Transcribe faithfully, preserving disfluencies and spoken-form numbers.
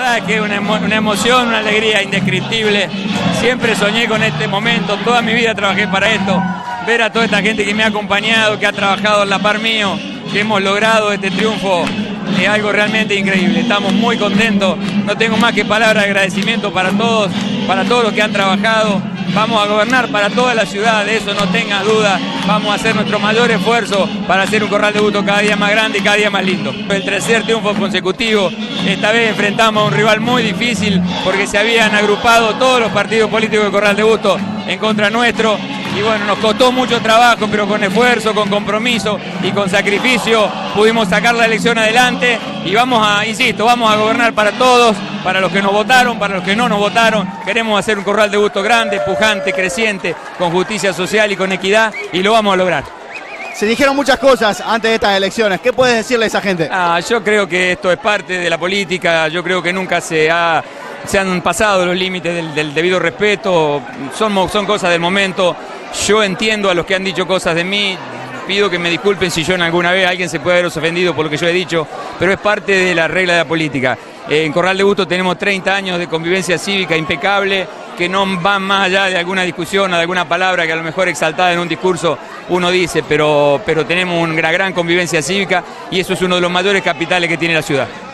verdad es que es una, emo una emoción, una alegría indescriptible. Siempre soñé con este momento, toda mi vida trabajé para esto. Ver a toda esta gente que me ha acompañado, que ha trabajado a la par mío, que hemos logrado este triunfo, es algo realmente increíble. Estamos muy contentos, no tengo más que palabras de agradecimiento para todos, para todos los que han trabajado. Vamos a gobernar para toda la ciudad, de eso no tengas duda. Vamos a hacer nuestro mayor esfuerzo para hacer un Corral de Bustos cada día más grande y cada día más lindo. El tercer triunfo consecutivo, esta vez enfrentamos a un rival muy difícil porque se habían agrupado todos los partidos políticos de Corral de Bustos en contra nuestro. Y bueno, nos costó mucho trabajo, pero con esfuerzo, con compromiso y con sacrificio pudimos sacar la elección adelante y vamos a, insisto, vamos a gobernar para todos, para los que nos votaron, para los que no nos votaron. Queremos hacer un Corral de Bustos grande, pujante, creciente, con justicia social y con equidad, y lo vamos a lograr. Se dijeron muchas cosas antes de estas elecciones. ¿Qué puedes decirle a esa gente? Ah, yo creo que esto es parte de la política, yo creo que nunca se ha... se han pasado los límites del, del debido respeto, son, son cosas del momento. Yo entiendo a los que han dicho cosas de mí, pido que me disculpen si yo en alguna vez alguien se puede haber ofendido por lo que yo he dicho, pero es parte de la regla de la política. Eh, en Corral de Bustos tenemos treinta años de convivencia cívica impecable, que no van más allá de alguna discusión o de alguna palabra que a lo mejor exaltada en un discurso uno dice, pero, pero tenemos una gran convivencia cívica y eso es uno de los mayores capitales que tiene la ciudad.